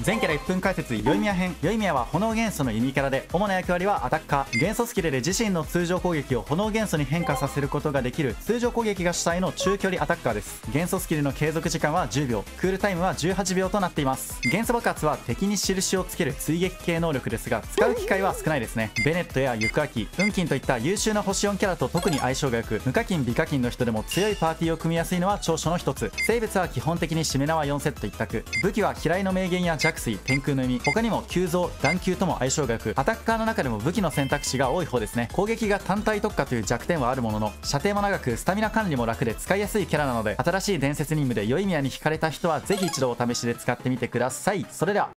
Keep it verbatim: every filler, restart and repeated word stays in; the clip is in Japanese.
全キャラいっぷん解説ヨイミヤ編。ヨイミヤは炎元素の意味キャラで、主な役割はアタッカー。元素スキルで自身の通常攻撃を炎元素に変化させることができる通常攻撃が主体の中距離アタッカーです。元素スキルの継続時間はじゅうびょう、クールタイムはじゅうはちびょうとなっています。元素爆発は敵に印をつける追撃系能力ですが、使う機会は少ないですね。ベネットやユクアキ、運金といった優秀な星よんキャラと特に相性が良く、無課金美課金の人でも強いパーティーを組みやすいのは長所の一つ。生物は基本的にしめ縄よんセット一択。武器は飛来の名言や弱水、天空の弓、他にも急増、断球とも相性が良く、アタッカーの中でも武器の選択肢が多い方ですね。攻撃が単体特化という弱点はあるものの、射程も長くスタミナ管理も楽で使いやすいキャラなので、新しい伝説任務でヨイミヤに惹かれた人はぜひ一度お試しで使ってみてください。それでは。